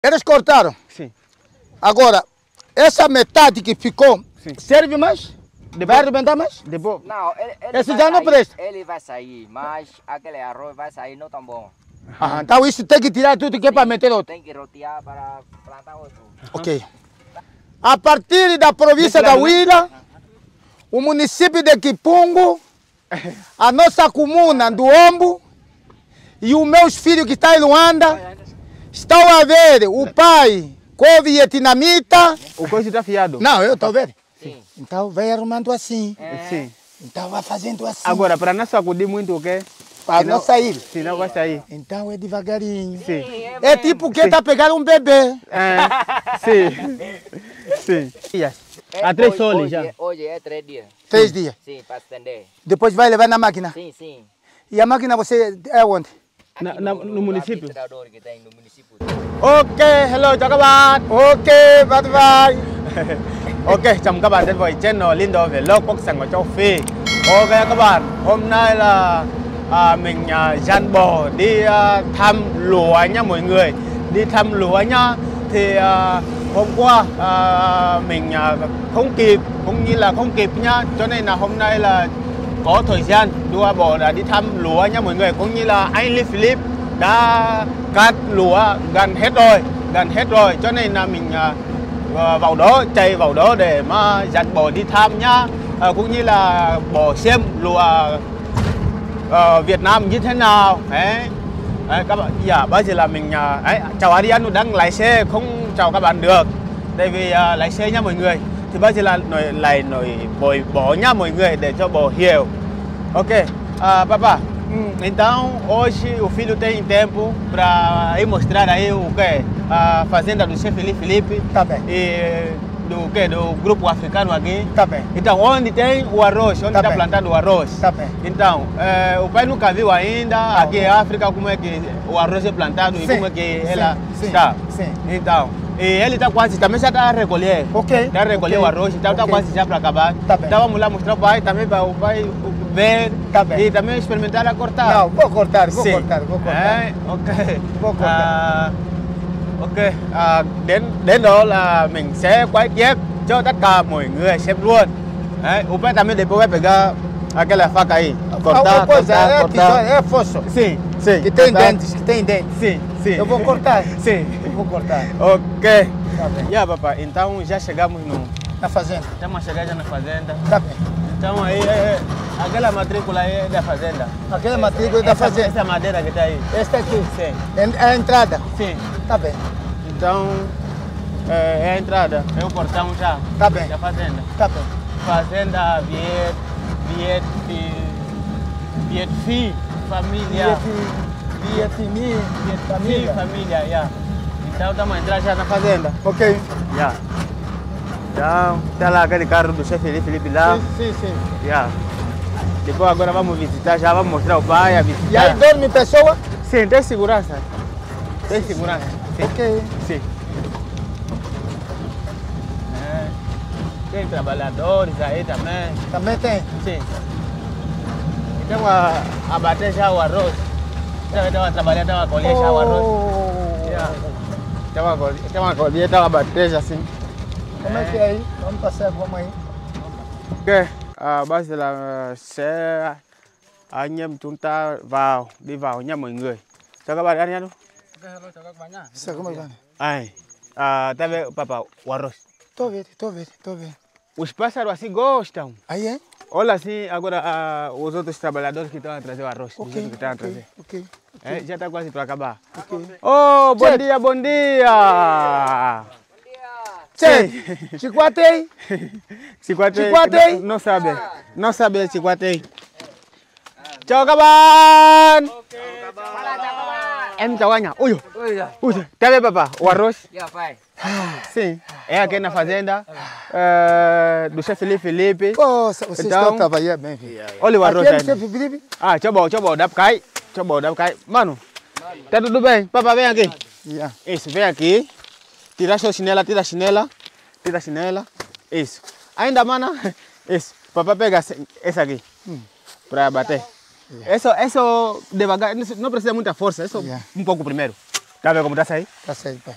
Eles cortaram? Sim. Agora, essa metade que ficou, sim. Serve mais? Vai arrebentar mais? Depois. Não, esse já não presta. Ele vai sair, mas aquele arroz vai sair não tão bom. Então isso tem que tirar tudo que é para meter outro. Tem que rotear para plantar outro. Ok. A partir da província da Huila, o município de Kipungo, a nossa comuna do Ombo e os meus filhos que estão em Luanda estão a ver o pai com vietnamita. O coisa está afiado. Não, eu estou vendo. Sim. Então vai arrumando assim. Sim. Então vai fazendo assim. Agora, para não sacudir muito o quê? Para não sair. Senão vai sair. Então é devagarinho. Sim. É tipo quem está pegando um bebê. Sim. Sim. Há 3 soles já. Hoje é 3 dias. 3 dias. Sim, para estender. Depois vai levar na máquina. Sim, sim. E a máquina você é onde? No município. Que tem no município. Ok, hello chào các bạn. Ok, bye bye. Ok, chào mừng các bạn đến với channel Lindo Vlog Quốc sản của châu Phi. Ok các bạn, hôm nay là mình dàn bò đi thăm lúa nha mọi người. Đi thăm lúa nha. Thì hôm qua mình không kịp, cũng như là không kịp nha. Cho nên là hôm nay là có thời gian đưa bò đã đi thăm lúa nha mọi người. Cũng như là anh Lee Philip đã cắt lúa gần hết rồi. Cho nên là mình vào đó, chạy vào đó để mà dắt bò đi thăm nhá. Cũng như là bò xem lúa Việt Nam như thế nào. Đấy, các bạn, bây giờ là mình chào Adriano đang lái xe, không chào các bạn được. Tại vì lái xe nha mọi người. Thì bây giờ là nổi bò nha mọi người để cho bò hiểu. Ok, papá. Então, hoje o filho tem tempo para ir mostrar aí o que? A fazenda do chefe Felipe. Tá bem. E do grupo africano aqui. Tá bem. Então, onde tem o arroz, onde está plantado o arroz. Tá bem. Então, o pai nunca viu ainda aqui em África como é que o arroz é plantado e como é que ela está. Sim. Então, e ele está quase, também já está a recolher. Ok. Está a recolher o arroz, então está quase já para acabar. Tá bem. Então vamos lá mostrar o pai, também para o pai ver Tá bem. e também experimentar a cortar. Não, vou cortar. Ok. Vou cortar. Ok, đến đó là mình sẽ quay chép cho tất cả mọi người xem luôn. Đấy, o pai também depois vai pegar aquela faca aí. Cortar. É fosso. Sim. Que tem dentes, Sim. Eu vou cortar. Sim. Eu vou cortar. Ok. Tá bem. Papai, então já chegamos Na fazenda. Estamos a chegar já na fazenda. Tá bem. Então aí, aquela matrícula aí é da fazenda. Aquela matrícula da fazenda. Essa madeira que está aí. Esta aqui. Sim. É a entrada. Sim. Tá bem. Então, é a entrada, é o portão já. Tá bem. Da fazenda. Tá bem. Fazenda Vietfi, família. Família. Família, yeah. Então estamos a entrar já na fazenda. Ok. Yeah. Então, está lá aquele carro do chefe Felipe lá. Sim. Yeah. Depois agora vamos visitar, já vamos mostrar o pai, a visitar. E aí dorme pessoa? Sim, tem segurança. Tem segurança. Sim. Ok. Sim. Tem trabalhadores aí também. Também tem. Sim. Então a bater já o arroz. Estava trabalhando, estava a colher já o arroz. Estava a colher, estava a bater já assim. Como é que é aí? Vamos passar, vamos aí. Ok, bây giờ là sẽ anh em chúng ta đi vào nha mọi người. Chào các bạn ăn nhé. Ok, hello, chào các bạn nhá. Isso, como é que vai? Ai, tá vendo, papá, o arroz. Tô vendo. Os pássaros assim gostam. Aí é? Olha assim, agora os outros trabalhadores que estão a trazer o arroz. Ok. Que estão a trazer. Ok. Já está quase para acabar. Ok. Oh, bom dia! Che, chicoatei. Chicoatei. Não sabe chicoatei. Chào các bạn. Em chào anh ạ. Ui, tá vendo, papá? O arroz? Yeah, pai. Sim. É aqui na fazenda do chefe Felipe. Poxa, vocês estão trabalhando bem, filho. Olha o arroz aí. aí. Felipe? Cho bò đắp cái. Cho bò đắp cái. Mano, tá tudo bem? Papá, vem aqui. Yeah. Isso, vem aqui. Tira a chinela, tira a chinela. Isso. Ainda, mana. Isso. Papá pega essa aqui. Para bater. Isso devagar. Não precisa muita força. Isso um pouco primeiro. Tá vendo como tá saindo? Tá saído, pai.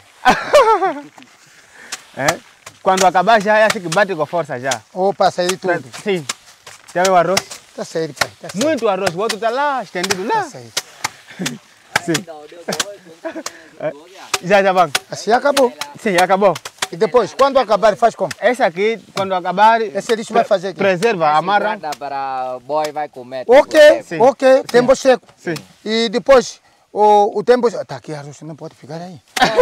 É? Quando acabar já é assim que bate com força já. Opa, saído tudo. Sim. Já viu o arroz? Tá saído, pai. Tá saído. Muito arroz, o outro tá lá, estendido lá. Tá saído. Sim. Já vamos. Assim acabou. Sim, acabou. E depois, quando acabar, faz como? Esse aqui, quando acabar, Esse lixo vai fazer aqui. preserva, amarra. Guarda para boy vai comer. Ok, Sim. ok. Tempo seco. Sim. E depois, o tempo... Tá aqui, arroz, não pode ficar aí.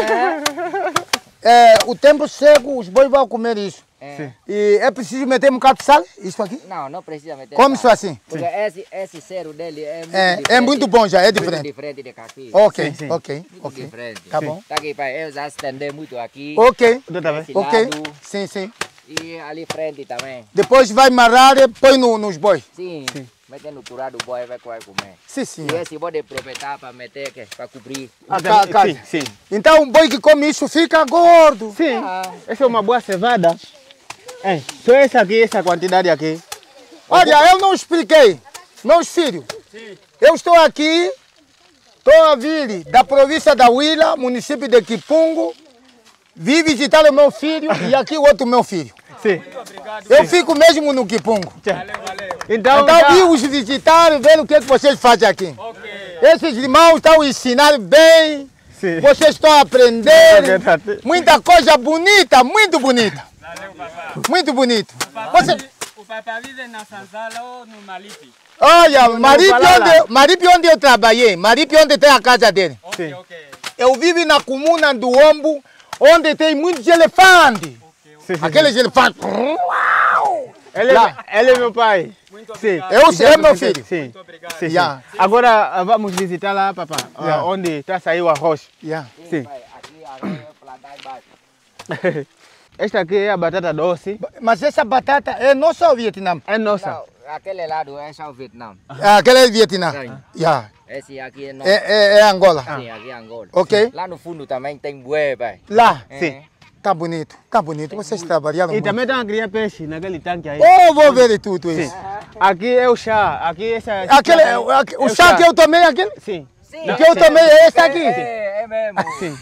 O tempo seco, os bois vão comer isso. Sim. E é preciso meter um bocado de sal, isso aqui? Não, não precisa meter. Come isso assim. Porque esse cero dele é muito É diferente. muito bom já, é Muito diferente. diferente de caqui. Ok, Sim, sim. ok, Muito ok. diferente. Tá bom. Tá aqui, pai. Eu já estender muito aqui. Ok, Outra vez. Esse ok. lado Sim, sim. e ali frente também. Depois vai amarrar e põe nos bois. Sim. Metendo curado o boy vai comer. Sim, sim. E esse pode aproveitar para meter, para cobrir. Sim, sim. Então, um boi que come isso fica gordo. Sim. Essa é uma boa cevada. É, só essa aqui, essa quantidade aqui. Olha, eu não expliquei. Meus filhos, eu estou aqui, estou a vir da província da Huila, município de Kipungo, vim visitar o meu filho e aqui o outro meu filho. Sim. Eu fico mesmo no Kipungo. Então, Então, vim os visitar e ver o que vocês fazem aqui. Esses irmãos estão ensinando bem, sim. vocês estão a aprender. Ok, Muita coisa bonita, muito bonita. Muito bonito. Você... O papai vive na Sanzala ou no Malipi? Olha, Falala. Maripe onde eu trabalhei, Maripe onde tem a casa dele. Sim. Ok. Eu vivo na comuna do Ombo, onde tem muitos elefantes. Sim, sim. Aqueles elefantes. Ele é meu pai. Muito Sim. obrigado. Eu sei, meu filho. Sim. Muito obrigado. Sim, sim. Yeah. Agora vamos visitar lá, papá, Yeah. onde está saiu o arroz. Yeah. Sim. Pai, aqui arroz é plantar embaixo. Esta aqui é a batata doce. Mas essa batata é nossa ou Vietnã? É nossa. Não, aquele lado é só o Vietnã. Aquela é Vietnã. Sim. Yeah. Esse aqui é nosso. É Angola. Sim, aqui é Angola. Ok. Lá no fundo também tem bué, pai. Lá. Sim. Tá bonito, tá bonito. Vocês trabalharam E muito. também estão a criar peixe naquele tanque aí. Oh, vou ver tudo Sim. isso. Aqui é o chá. Aqui essa. Aquele, o chá que eu tomei aquele? Sim. Sim. O que eu tomei é esse aqui? É mesmo. Sim.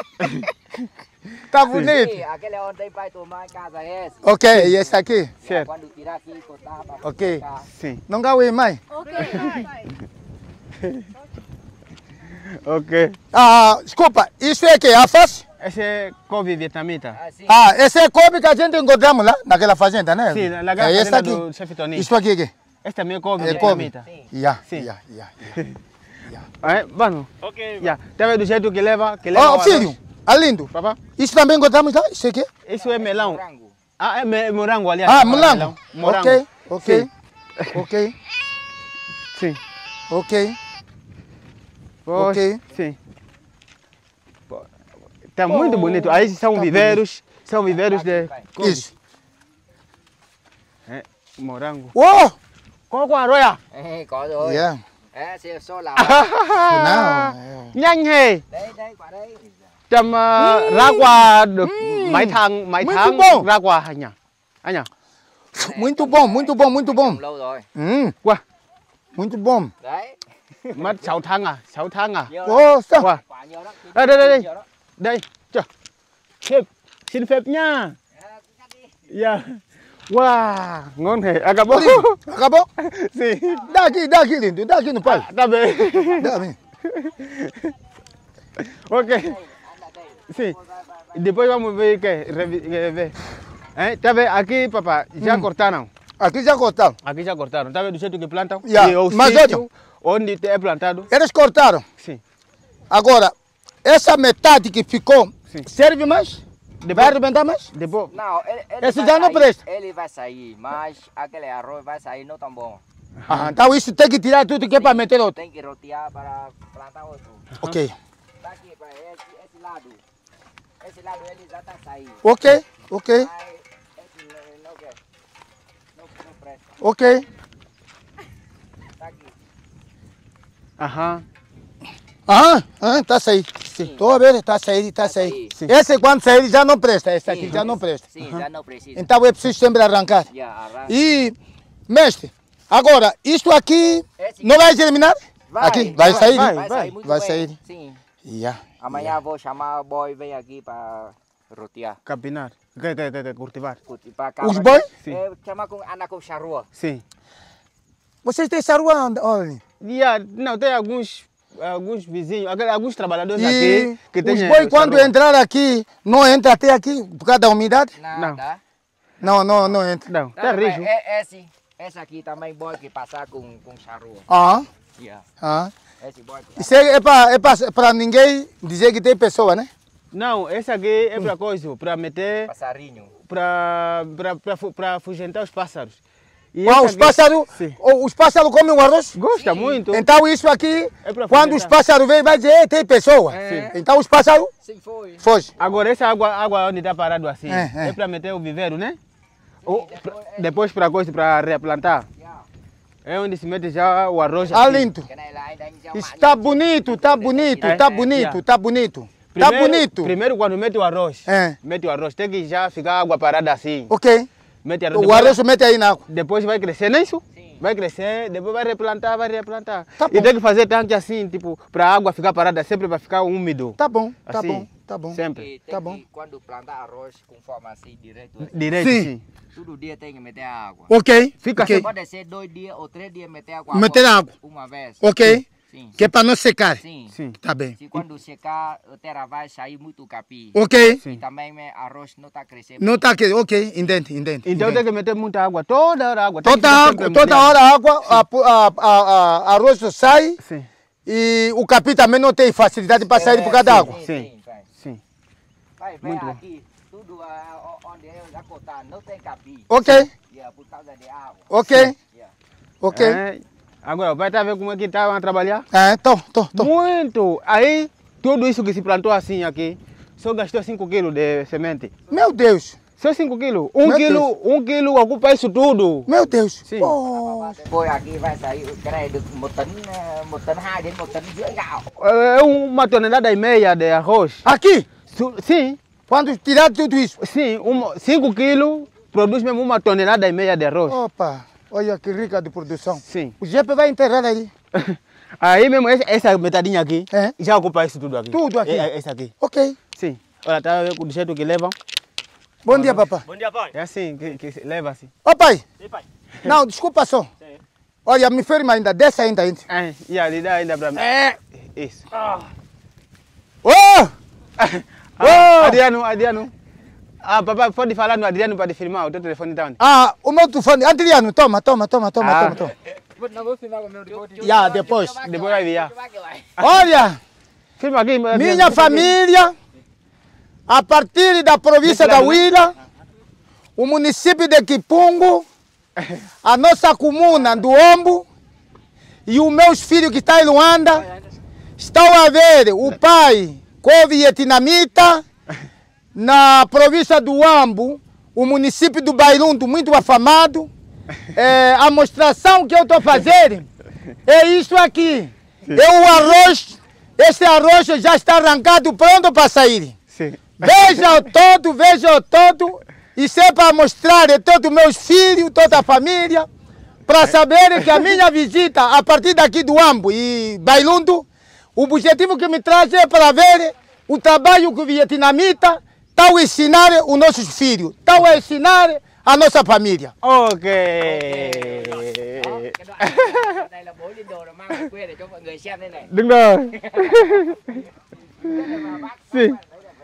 Tá bonito. Sim, aquele onde vai tomar em casa é esse. Ok, e esse aqui? Certo. Quando tirar aqui, cortar para Ok. colocar. Sim. Não gaúi, mãe? Ok. Ah, desculpa, isso é que? Alface? Esse é couve vietnamita. Assim. Ah, esse é couve que a gente encontramos lá, naquela fazenda, né? Sim, na é esse fazenda aqui. do chefe Toninho. Isso aqui, aqui. Este também é couve É couve. vietnamita. Yeah, Sim. yeah. É, vamos. Ok. Yeah. Tá vendo do jeito que leva? Que Oh, o filho, arroz? Alindo, Papá? isso também encontramos lá? Isso aqui? Isso é melão. Frango. Ah, é morango, aliás. Ah, morango. Morango. Ok, ok, Sim. ok, Sim. ok. Pois, Ok. Sim. Tá muito bonito. Aí são tá viveiros. São viveiros de couve. Isso. É, morango. Oh! Có quả rồi à? Có rồi. Yeah. Esse é só lá. Não. Nhanh hề. Đây, quả đây. Trầm ra quà được mấy tháng Mấy tháng bông. ra quà anh nhỉ? Anh nhỉ? Muito bom, muito bom, muito bom. Trồng lâu rồi. Qua. Muito bom. Đấy. Mất 6 tháng à? 6 tháng à? Nhiều Oh, sao? Qua. quả nhiều lắm. À, đây. Nhiều lắm. Đây. Chờ. Phép. Xin phép nha. Dạ. Wow, ngon hề. Acabou? Acabou? Sim. Dá aqui, lindo, dá aqui no pai. Tá bem. Dá bem. Ok. Sim. Depois vamos ver que ver. Tá vendo? Aqui, papá, já cortaram. Aqui já cortaram. Aqui já cortaram. Tá vendo do jeito que plantam? Yeah, E o mas sítio onde é plantado. Eles cortaram. Sim. Agora, essa metade que ficou, Sim. serve mais? Vai arrebentar mais? Depois. Não, ele Esse vai já não sair, presta. Ele vai sair, mas aquele arroz vai sair não tão bom. Ah, então isso tem que tirar tudo que é para meter outro. Tem que rotear para plantar outro. Ok. Tá aqui, pai, esse lado. Esse lado ele já tá saindo. Ok, ok, Mas esse não quer. Não presta. ok. Tá aqui. Aham. Tá saído. Estou a ver, tá saído, tá saído. Sim. Esse quando sair já não presta, esse aqui já não presta. Sim, já não precisa. Então é preciso sempre arrancar. Já arranca. E, mestre, agora, isto aqui Esse não vai germinar? vai, Aqui, vai sair? Vai sair muito Vai bem. sair. Sim. Yeah. Amanhã vou chamar o boy, vem aqui para rotear. Capinar. Cultivar. Cultivar Os boi? Sim. Chama com Ana com charrua. Sim. Vocês têm charrua onde? Não, tem alguns vizinhos, alguns trabalhadores E aqui que têm os boi quando charrua. entrar aqui, não entra até aqui por causa da umidade? Nada. Não entra. Não, tem risco. Esse aqui também boy que passar com charrua. Ah, Yeah. ah. Esse boy que Isso é para ninguém dizer que tem pessoa, né? Não, esse aqui é para coisa, para meter, passarinho. para afugentar os pássaros. E Ah, esse os aqui- pássaros, Sim. os pássaros comem o arroz? Gosta muito. Então isso aqui, É pra quando os afugentar. pássaros vêm, vai dizer, "Ei, tem pessoa." Sim. Então os pássaros Sim, foi. fogem. Agora essa água onde está parado assim, É. é para meter o viveiro, né? Depois para coisa, para replantar. Yeah. É onde se mete já o arroz. Ah, assim. lindo. Cái này là anh đánh gieo Está bonito, está bonito, está bonito, está bonito. Está bonito. Primeiro quando mete o arroz, É. mete o arroz, tem que já ficar água parada assim. Ok. Mete arroz. O arroz mete aí na água. Depois vai crescer, não é isso? Sim. Vai crescer, depois vai replantar. Tá E bom. tem que fazer tanque assim, tipo, para a água ficar parada sempre para ficar úmido. Tá bom, tá Assim, bom, tá bom. Sempre. Tem Tá que, bom. quando plantar arroz com forma assim, direto, Direito, Sim. sim. todo dia tem que meter água. Ok. Fica ok. assim. Pode ser 2 dias ou 3 dias meter água. Meter água. Uma vez. Ok. Sim. Que é para não secar. Sim. Sim. Tá bem. Se quando secar, a terra vai sair muito capim. Ok. Sim. E também arroz não está crescendo. Não está aqui. Ok. Entende. Então tem que meter muita água, toda hora água. Tem que Toda ficar água, sempre toda molhado. hora água, arroz sai Sim, e o capim também não tem facilidade para sair por causa da água. Sim. Vai. sim. Vai, Muito bom. aqui, tudo onde eu já cortar, não tem capim. Ok. Yeah, por causa de água. Ok. Yeah. Ok. É. Agora, vai estar vendo como é que estavam a trabalhar? Tô. Muito! Aí, tudo isso que se plantou assim aqui, só gastou 5 quilos de semente. Meu Deus. Só 5 quilos. Meu Um quilo ocupa isso tudo. Meu Deus. Sim. Oh. Depois aqui vai sair, creio, được 1 tấn 2 đến 1 tấn rưỡi gạo. É 1,5 tonelada de arroz. Aqui, Sim, quando tirar tudo isso. sim. 5 quilos produz mesmo 1,5 tonelada de arroz. Opa, olha que rica de produção. Sim. O Jepe vai enterrar ali. Aí mesmo, essa metadinha aqui, É. já ocupa isso tudo aqui. Tudo aqui. Essa aqui. Ok. Sim. Olha, tá vendo do jeito que levam? Bom dia, papai. Bom dia, pai. É assim, que se leva assim. Ô, pai. E pai? Não, desculpa só. Olha, me firma ainda, desce ainda. É, e ali dá ainda pra mim. É. Isso. Oh! Adriano. Ah, papai, pode falar no Adriano para filmar, o teu telefone tá onde? Ah, o meu telefone. Adriano, toma. Ah. Não vou filmar com o meu depois. Já, depois. Depois vai vir. Olha, Filma aqui. minha família, a partir da província da Huila, o município de Kipungu, a nossa comuna do Ombo e os meus filhos que estão em Luanda, estão a ver o pai co-vietnamita na província do Ambo, o município do Bairundo, muito afamado. A mostração que eu estou fazendo é isso aqui. É o arroz. Esse arroz já está arrancado, pronto para sair. Sim. Veja o todo. Isso é para mostrar a todos meus filhos, toda a família, para saberem que a minha visita a partir daqui do Ambo e Bairundo, o objetivo que me traz é para ver o trabalho que o vietnamita está a ensinar os nossos filhos, está a ensinar a nossa família. Ok. Cái đoạn này là bố Lindo nó mang về quê để cho mọi người xem đây này. Đứng rồi. Sim.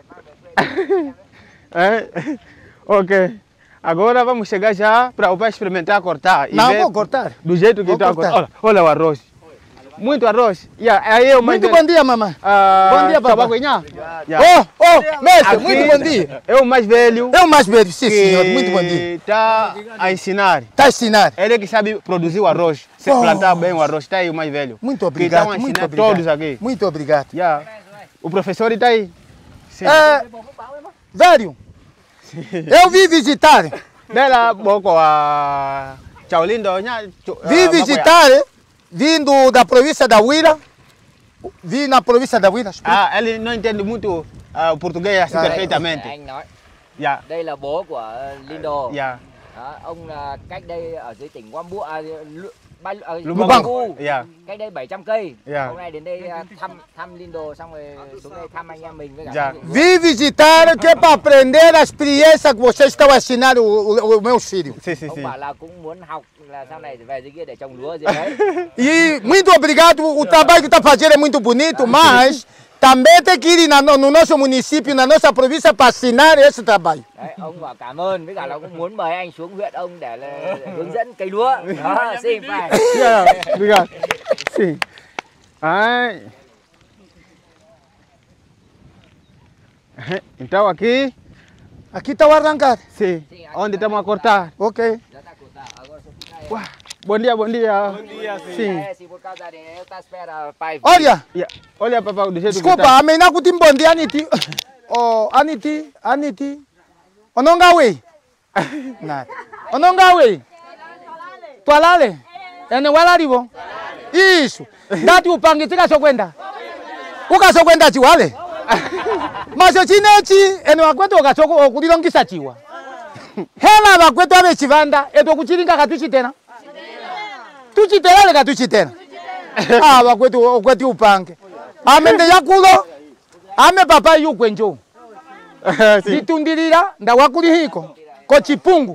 Ok. Agora vamos chegar já para o pai experimentar cortar. E Não, ver vou cortar. do jeito que Vou está a cortar. cortar. Olha o arroz. Muito arroz. Aí eu mais Muito bom dia, mamãe. Bom dia, papai. Mestre, muito bom dia. É o mais velho. É o mais velho, sim, senhor. Muito bom dia. Está a ensinar. Está a ensinar. Ele que sabe produzir o arroz, se Oh. plantar bem o arroz, está aí o mais velho. Muito obrigado, Que estão a muito ensinar obrigado. todos aqui. Muito obrigado. Yeah. O professor está aí. Sim. Velho, eu vim visitar. Dela boco a Tchau Lindo. Vim visitar, vindo da província da Huila. Vim na província da Huila. Ah, ele não entende muito o português assim perfeitamente. Anh nói, Yeah. đây là bố của Lindo. Yeah. Đó, ông là cách đây ở dưới tỉnh Wambua, Lubango. Dạ. Cách đây 700 cây. Dạ. Hôm nay đến đây thăm Lindo xong rồi xuống đây thăm anh em mình với cả. Dạ. Vim visitar que é para aprender a experiência que vocês estão a ensinar os meus filhos. Sim, sim, Ông sim. bảo là cũng muốn học là sau này về dưới kia để trồng lúa gì đấy. E muito obrigado, o trabalho que está fazendo é muito bonito, mas também tem que ir no nosso município, na nossa província para assinar esse trabalho. Đấy, ông bảo cảm ơn với cả là cũng muốn mời anh xuống huyện ông để là hướng dẫn cây lúa. Đó, xin phải. Dạ, obrigado. Sim. Ai. Então aqui, Aqui está o arrancar. sim, onde estamos a cortar. Ok. Já tá cortado. Agora só fica aí. Uau, bom dia, bom dia. Bom dia, sim. Sim. Se por causa dele, eu tá espera pai. Olha, Yeah. Olha, papai, do jeito desculpa, que tá. a menina que tem bom dia, Aniti. Oh, Aniti. O não gawe. Nada. O não gawe. Tualale. É no walaribo. Isso. Dá tu pangue, tika so kwenda. Uka so kwenda chiwale. Mas eu tinha eno akwenda okachoko okulilongisa chiwa. Hela bakwetu abe chivanda eto kuchilinga katuchitena. Tuchitela le katuchitena. Ah, bakwetu okweti upange. Amende yakulo. Ame papa yukwenjo. Sim. Litundilira ndawakulihiko ko Chipungu.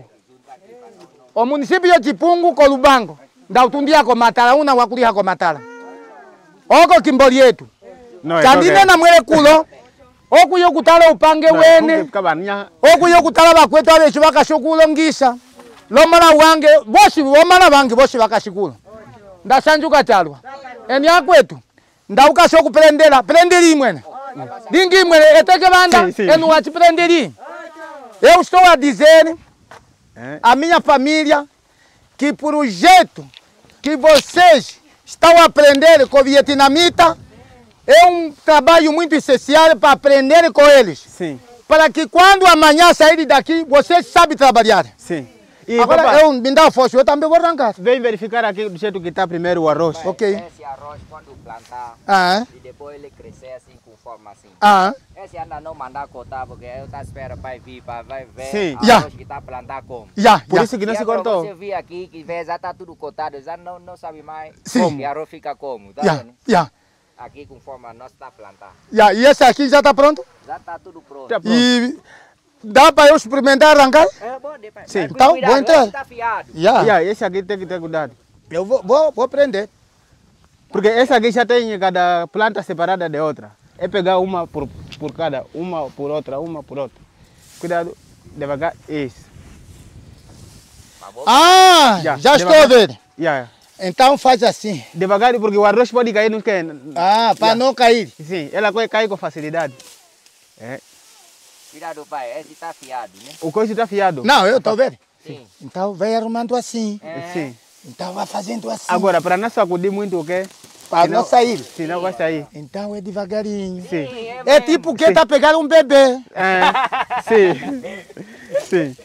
O município de Chipungu ko Lubango. Ndautundia ko Matala una wakuliha ko Matala. Oko kimboli yetu. Não, Chandine na mwele kulo. Oku yokutala upange wene. Các bạn nha. Oku yokutala bakwetu abechu bakashukulongisa. Lomala wange bosi bakashikula. Ndasanjuka chalwa. Eni akwetu. Ndauka shoku prenderi mwene. Dingi mwene eteke banda Sim, sim. enu wachi prenderi. Eu estou a dizer a minha família que por o jeito que vocês estão a aprender com o vietnamita é trabalho muito essencial para aprender com eles. Sim, Para que quando amanhã saírem daqui, vocês sabem trabalhar. sim. E Agora papai, eu me dá força, eu também vou arrancar. vem verificar aqui do jeito que está primeiro o arroz. Ok. Esse arroz quando plantar Ah, e depois ele crescer assim com forma assim. ah. Esse ainda não mandar cortar porque eu tá espera pai vir para vai ver Sim. arroz Já. que tá plantar como. Já, Por já. isso que não E se agora cortou. você vir aqui que vê já tá tudo cortado, já não sabe mais Sim. como. E arroz fica como, tá Já, vendo? já, Aqui com forma nós tá plantar. já. E esse aqui já está pronto? Já tá tudo pronto. Tá pronto. E dá para eu experimentar arrancar? É bom, depois. Sim. Então, vou entrar. Tá fiado. Já. Yeah, esse aqui tem que ter cuidado. Eu vou prender. Porque essa aqui já tem cada planta separada de outra. É pegar uma por cada, uma por outra, uma por outra. Cuidado, devagar, isso. Ah, Já, já estou devagar. a ver. Yeah. Então faz assim. Devagar, porque o arroz pode cair no que. Ah, para não cair. Sim, ela vai cair com facilidade. É. Cuidado, pai. Esse tá fiado, né? O coiso está fiado. Não, eu estou vendo. Sim. Então vai arrumando assim. É. Sim. Então vai fazendo assim. Agora, para não sacudir muito o quê? Para não sair. Senão vai sair. Então é devagarinho. Sim. É tipo quem está pegando um bebê. É. Sim. Sim.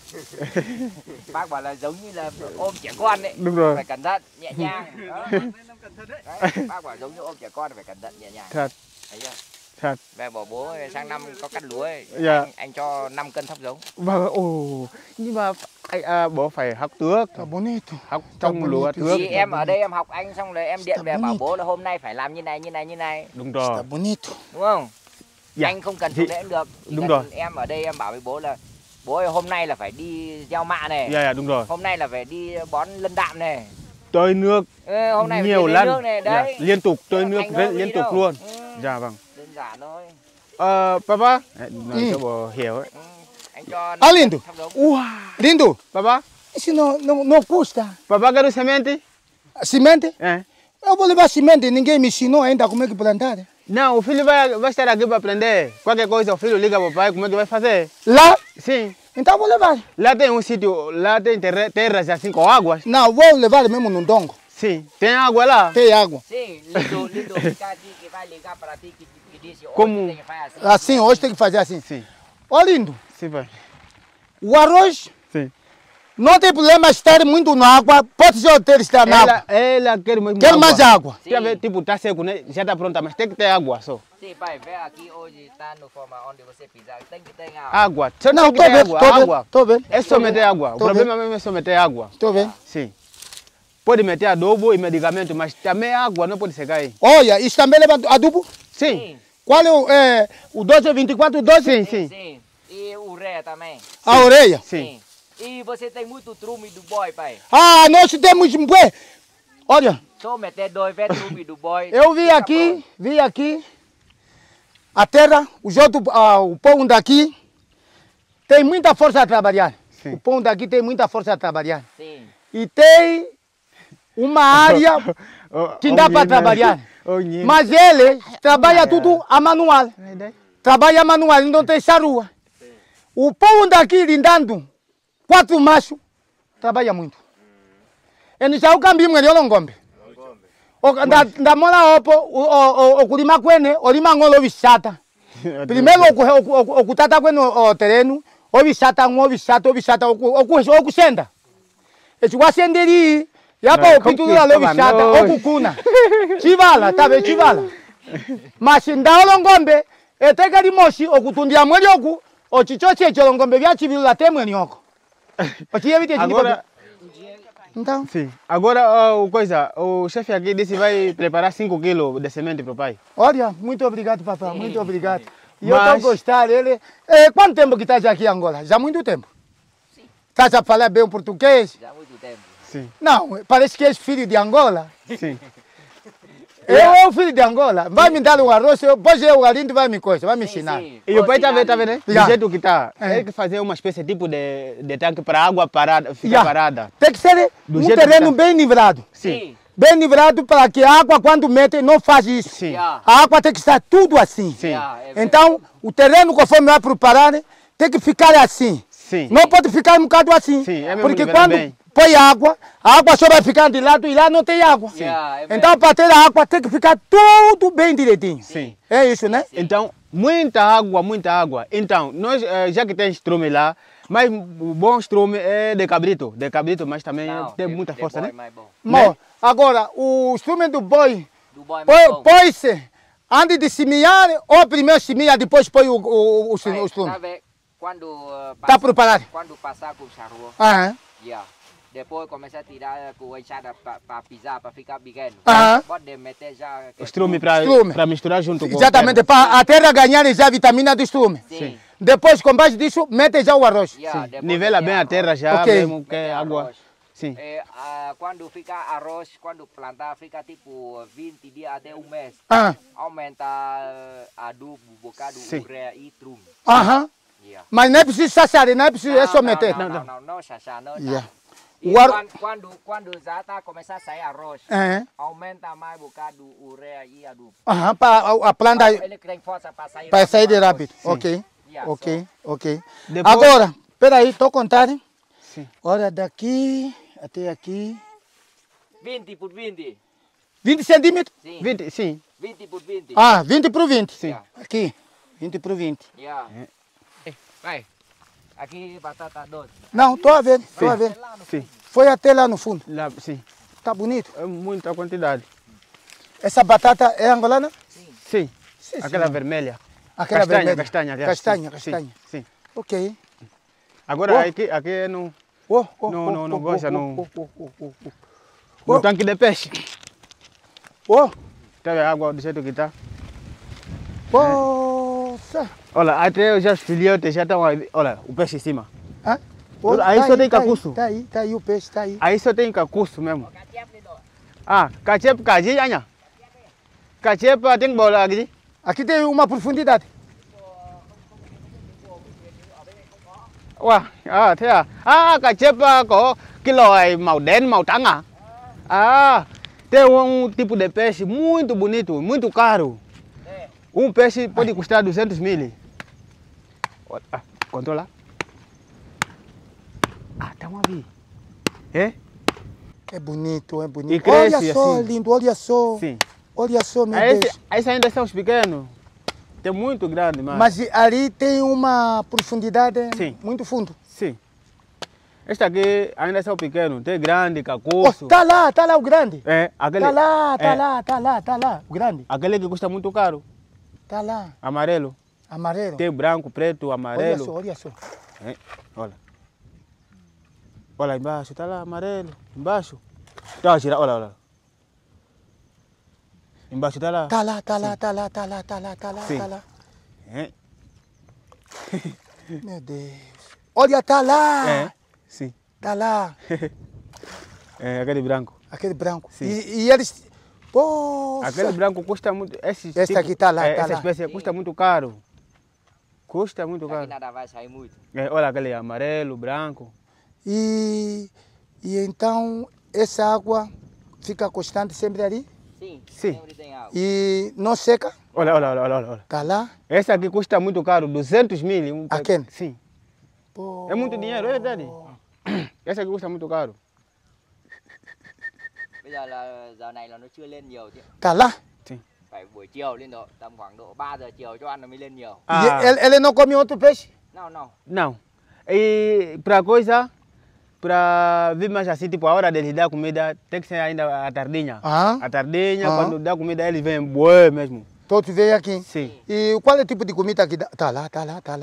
Bác bảo là giống như là ôm trẻ con đấy. Đúng rồi. Phải cẩn thận, nhẹ nhàng. Đó. Đấy, bác bảo giống như ôm trẻ con phải cẩn thận, nhẹ nhàng. Thật. Thấy chưa? Thật. Về bảo bố sang năm có cắt lúa ấy, Dạ. anh cho 5 cân thóc giống. Nhưng mà bố phải học trước. Tá bonito. Học trong lúa trước. Thì em ở đây em học anh xong rồi em điện về bảo bonito. bố là hôm nay phải làm như này, như này, như này. Đúng Tá rồi. bonito. Đúng không? Dạ. Anh không cần Thì- phụ lễ cũng được. Chỉ đúng cần rồi. Em ở đây em bảo với bố là bố ơi, hôm nay là phải đi gieo mạ này. Dạ, dạ, đúng rồi. Hôm nay là phải đi bón lân đạm này. Tưới nước Hôm nay phải nhiều đi lấy lần. nước này, Dạ, đấy. liên tục tưới nước Anh đâu liên đi tục đâu. luôn. Ừ. Dạ vâng. Đơn giản thôi. Papa, nói cho bố hiểu ấy. Ừ. Anh cho Ah, lindo. thóc giống. Wow. Lindo. Papa, Isso não custa. Papa quer semente? Semente? É. Eu vou levar semente. Ninguém me ensinou ainda como é que plantar. Não, o filho vai estar aqui para aprender. Qualquer coisa o filho liga para o pai, como é que vai fazer? Lá? Sim. Então eu vou levar. Lá tem um sítio, lá tem terras assim com águas. Não, vou levar mesmo no dongo. Sim. Tem água lá? Tem água. Sim, Lindo fica aqui que vai ligar para ti que disse hoje Como? tem que fazer assim. Assim, hoje tem que fazer assim. Sim. Ó, lindo. Sim, pai. O arroz Sim. não tem problema estar muito na água. Pode ser ter estar na água. Ela quer mais Quer mais água. Sim. Quer ver, tipo, tá seco, né? Já tá pronta, mas tem que ter água só. Sim, pai, vê aqui hoje está no forma onde você pisar. Tem que ter água. Água. Só Não, tem que tô ter vendo, água. tô vendo, Água. tô vendo. É só meter água. O Tô problema mesmo é só meter água. Estou vendo. Sim. Pode meter adubo e medicamento, mas também água não pode secar aí. Olha, isso também leva adubo? Sim. Qual é o 12 24, 12? Sim, sim. Sim. E ureia também. A orelha? Sim. E você tem muito trume do boi, pai. Ah, nós temos... Olha, Só meter 2 vezes trume do boi. eu vi aqui, a terra, os outros, o povo daqui tem muita força a trabalhar. Sim. O povo daqui tem muita força a trabalhar. Sim. E tem uma área que dá para trabalhar. Mas ele trabalha tudo a manual. Trabalha manual, não tem essa rua. O povo daqui lindando 4 machos, trabalha muito. E já o caminho melhor não gombe. Da mola opo, o culima kwene, o lima ngolo bichata. Primeiro o kutata kwene o terreno, o bichata, o kusenda. E chegou a senderi, já para o pinto da lo bichata, o kukuna. Chivala, tá bem, chivala. Mas se dá o longombe, e te que moshi, o kutundia molhoku, o chichoche, o longombe via civil da temo em oco. O tinha visto agora. Então? Sim. Agora, o chefe aqui disse que vai preparar 5 quilos de semente para o pai. Olha, muito obrigado, papai, muito obrigado. E Mas... eu estou gostando dele. Quanto tempo que está aqui em Angola? Já há muito tempo? Sim. Está a falar bem o português? Já há muito tempo. Sim. Não, parece que és filho de Angola. Sim. Eu sou filho de Angola. Vai me dar um arroz, depois o galinho vai me coisa, vai me ensinar. Sim. E o pai está vendo, né? Já. Do jeito que está. Tem que fazer uma espécie tipo de tanque para a água parada, ficar parada. Tem que ser Do um jeito terreno que tá. bem nivelado. Sim. Bem nivelado para que a água, quando mete, não faz isso. Sim. Yeah. A água tem que estar tudo assim. Sim. Yeah, é Então, o terreno, conforme vai preparar, tem que ficar assim. Sim. Não pode ficar um bocado assim. Sim, é mesmo porque nivelar quando bem. põe a água só vai ficar de lado e lá não tem água. Yeah, é Então, para ter a água, tem que ficar tudo bem direitinho. Sim. É isso, né? Então, muita água, muita água. Então, nós, já que tem estrume lá, mas o bom estrume é de cabrito, mas também Não, tem muita força, boi né? mais bom. Bom, agora, o instrumento do boi, Do boi mais bom. põe-se antes de semear ou primeiro semeia, depois põe o instrumento? Sabe, quando Está preparado? Quando passar com o charrua, Aham. yeah. Depois começa a tirar com a enxada para pisar, para ficar pequeno. Aham. Pode meter já... O estrume Estrume. para misturar junto com Exatamente, para a terra ganhar já a vitamina do estrume. Sim. Depois, com base disso, mete já o arroz. Yeah, Sim. depois Nivela meter bem a arroz. terra já, Ok. mesmo que Meter água. arroz. Sim. Quando fica arroz, quando plantar, fica tipo 20 dias até um mês. Ah. Aumenta adubo, bocado, Sim. ureia e trume. Aham. Yeah. Mas não é preciso saciar, não é preciso, é só meter. Não, chachá, não. Yeah. E O ar- quando já está começar a sair arroz, Aham. aumenta mais bocado ureia e adubo. Aham, para a planta Ele tem força para sair para sair de arroz. rápido. Ok, Yeah, ok, ok. Depois- Agora, peraí, estou contando. Sim. Olha, daqui até aqui. 20 por 20. 20 centímetros? Sim. 20, sim. 20 por 20. Ah, 20 por 20. Sim. Aqui, 20 por 20. Yeah. Vai. Aqui batata doce. Não, estou a ver, estou a ver. Sim. Foi até lá no fundo. Lá, sim. Tá bonito. É muita quantidade. Essa batata é angolana? Sim. Sim, Aquela sim. vermelha. Aquela Castanha, vermelha. castanha, aliás. Castanha, Sim, castanha. Sim. Ok. Agora, Oh. aqui é no Não gosta, não. No tanque de peixe. Tá vendo a água do jeito que tá? Poxa. Olha, até já os filhotes já estão aí. Olha, o peixe em cima. Hã? Aí só tem cacuço. Tá aí o peixe, tá aí. Aí só tem cacuço mesmo. Ah, cachep, caji, anha. Cachep tem bola aqui. Aqui tem uma profundidade. Wow, thế à? Cachep có cái loài màu đen, màu trắng à? Tem tipo de peixe muito bonito, muito caro. Peixe pode custar 200 mil. Controla. Estamos a ver. É bonito, é bonito. E cresce Olha só, assim. lindo, olha só. Sim. Olha só, meu Deus. Esses ainda são os pequenos. Tem muito grande, Mas ali tem uma profundidade Sim. muito fundo. Sim. Este aqui ainda são pequenos. Tem grande, cacuço. Tá lá o grande. Aquele, Tá lá, o grande. aquele que custa muito caro. Tá lá, Amarelo. amarelo. Tem branco, preto, amarelo. Olha só. Olha. Olha embaixo, tá lá, amarelo. Embaixo. Đó chỉ đã là. Embaixo tá lá. Tá lá, tá lá, tá lá, tá lá. É. Meu Deus. Olha, tá lá. É. Sim. Tá lá. É aquele branco. Aquele branco. Sim. E eles... Poxa. Aquele branco custa muito. Esse aqui tá lá, tá essa lá. espécie custa muito caro. Custa muito caro. Nada vai sair muito. É, olha aquele amarelo, branco. E então essa água fica constante sempre ali? Sim. Sim. Sempre tem água. E não seca? Olha. Tá lá? Esse aqui custa muito caro, 200 mil. Aquele? Sim. Pô. É muito dinheiro, é verdade. Esse aqui custa muito caro. Bây giờ là giờ này là nó chưa lên nhiều chứ. Tá lá? Phải buổi chiều lên độ tầm khoảng độ 3 giờ chiều cho ăn nó mới lên nhiều. Ah. E ele não come outro peixe? Não. Não. E para coisa, para vir mais assim, tipo, a hora deles dar comida, tem que ser ainda a tardinha. Ah. A tardinha, quando dá comida, eles vêm bué mesmo. Todos veio aqui? Sim. E qual é o tipo de comida que dá? Tá lá.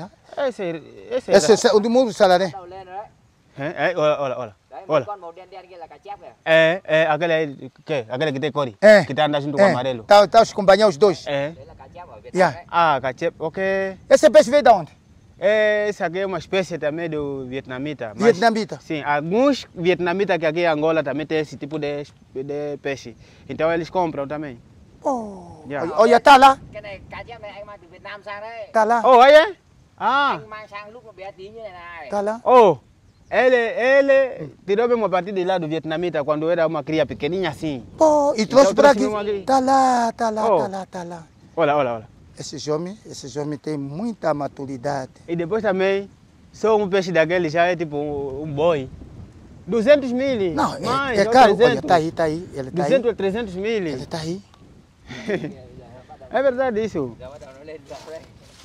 Esse é o do mundo salaré? Đầu lên rồi đấy. É, olha. Đấy, Olha. một con màu đen kia là cá chép kìa. É aquele que tem cor. É. Que está andando junto com o amarelo. Tá os acompanhar os dois. É. Đấy là cá chép ở Việt Nam Yeah. đấy. Ah, cachep, ok. Esse peixe veio de onde? Esse aqui é uma espécie também do vietnamita. Mas, Vietnamita. sim, alguns vietnamitas que aqui em Angola também tem esse tipo de peixe. Então eles compram também. Oh. Yeah. Olha, tá lá. Cái này cá chép này anh mang từ Việt Nam sang đấy. Tá lá. Oh, aí é? Ah, Anh mang sang lúc nó bé tí như này này. Tá lá. oh. Ele tirou mesmo a partir de lá do vietnamita quando era uma cria pequenininha assim. Pô, e Então trouxe para aqui. trouxe mesmo aqui. Tá lá. Oh. Tá lá. Olha. Esses homens têm muita maturidade. E depois também, só um peixe daquele já é tipo um boi. 200 mil. Não, mais, é ou caro. 300. Olha, tá aí. Ele tá 200 aí. ou 300 mil. Ele tá aí. É verdade isso. Giờ bắt đầu nó lên dầu đây.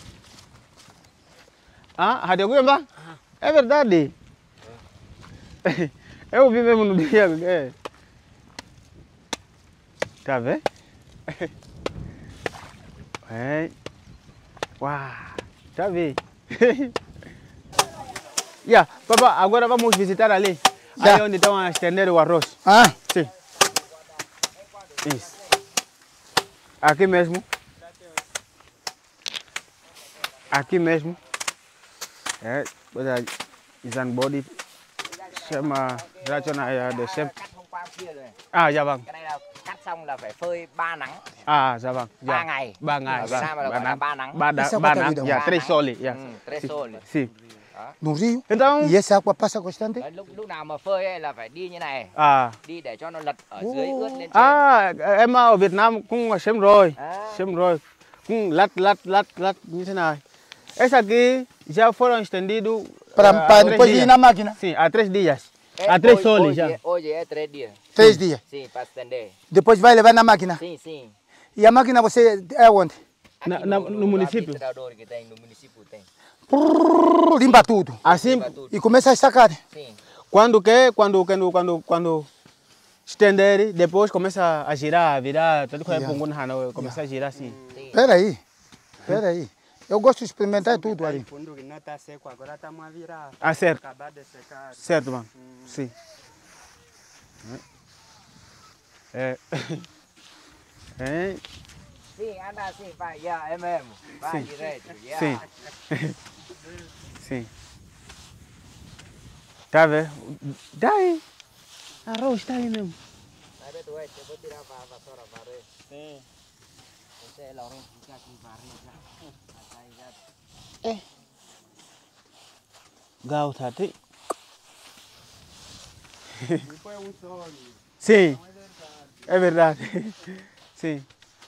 Ah, Rádio Guiamba? É verdade. Eu vi mesmo no dia. É. Tá vendo? É. Uau, tá vendo? Yeah, papá, agora vamos visitar ali. Já. Ali onde estão a estender o arroz. Ah, Sim. Isso. Aqui mesmo. Aqui mesmo. É, Izan Body chama Rationale de chef. Cắt hôm qua kia rồi. À, dạ vâng. Cái này là cắt xong là phải phơi 3 nắng. À, dạ vâng. Dạ. 3 ngày. 3 ngày. Ở Việt Nam là gọi là 3 nắng. Ba nắng. Dạ, Ba 3 nắng. soli. Dạ. Tres sol. Sim. no rio. Então, E essa água passa constante? Đấy, lúc nào mà phơi ấy là phải đi như này. à, Đi để cho nó lật ở dưới ướt lên trên. à, em ở Việt Nam cũng xem rồi. À. Xem rồi. Cũng lát như thế này. Essa aqui já foram estendidos Para há 3 depois ir dias. na máquina? Sim, há 3 dias. Há Hoje- 3 soles hoje já. é- Hoje é 3 dias. 3 dias. Sim, para estender. Depois vai levar na máquina. Sim, sim. E a máquina você é onde? Aqui no município. Administrador que tem, no município tem. Limpa tudo. Assim, Para tudo. E começa a estacar. Sim. quando estender, depois começa a girar, a virar, tudo que é Yeah. pungun, começa a girar assim. Sim. Pera aí. Eu gosto de experimentar tudo ali. Fundo que não está seco, agora estamos a virar. Ah, certo. Acabar de secar. Certo, mano. Sim. É. É. Sim, anda assim, vai, yeah, é mesmo. Vai Sim. direito, yeah. Sim. Sim. Tá vendo? Daí. Arroz tá aí mesmo. Đấy, đây, tụi tôi tirar a vassoura varrer. Sim. Você é Laurent, fica aqui varrer já. Aí já. Gao thật đấy. Depois sol. Sim. É verdade. Sim.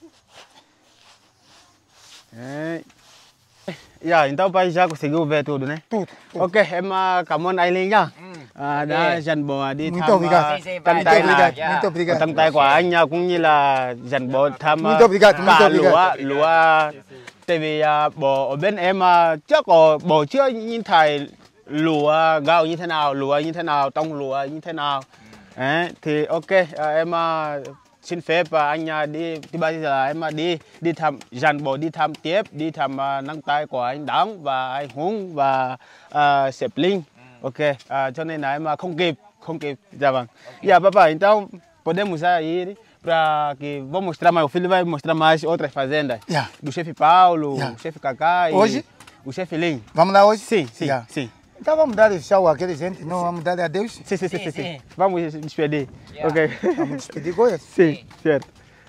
É. Yeah, então o pai já conseguiu ver tudo, né? Tudo. Ok, em cảm ơn anh Linh nhá. Đã dành bò đi Muito thăm obrigado. tận tay Muito obrigado. tận tay của anh nha, cũng như là dành bò thăm Muito obrigado, muito cả obrigado. lúa. Tại vì bò ở bên em trước có bò chưa nhìn thấy lúa gạo như thế nào, lúa như thế nào, tông lúa như thế nào. Đấy, thì ok, em xin phép anh đi, thì bây giờ em đi thăm dàn bộ, đi thăm tiếp, đi thăm nâng tay của anh Đóng và anh Hùng và sếp Linh. Ok, cho nên là em không kịp. Dạ vâng. Dạ, bye bye. Então, podemos já ir para que vou mostrar mais, o filho vai mostrar mais outras fazendas. Yeah. Do chefe Paulo, Yeah. o chefe Cacá e Hoje? o chefe Lin. Vamos lá hoje? Sim, sim, Yeah. sim. Então vamos dar tchau àquele gente, não vamos dar adeus? Sim. Vamos despedir. Yeah. Ok. Vamos despedir coisas? Sim, certo.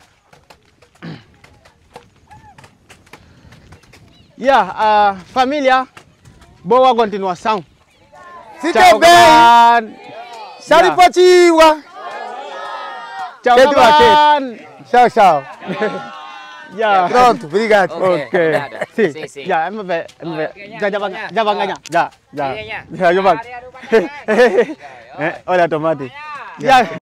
Yeah, família, boa continuação. Fiquem bem! kawan. Saripatiwa! Tchau, Quer kawan. Tchau, tchau. Yeah. Pronto, obrigado. Ok. Ok. Dah. Sim. Sim, sim. Ya, em về. Ok, Ja, nha. bang. Nha. Ja, bang nha. Ja, ja. Đi nha. Ja, ja bang. Đi, đi, đi, đi. Olha tomate. Nha. Ya.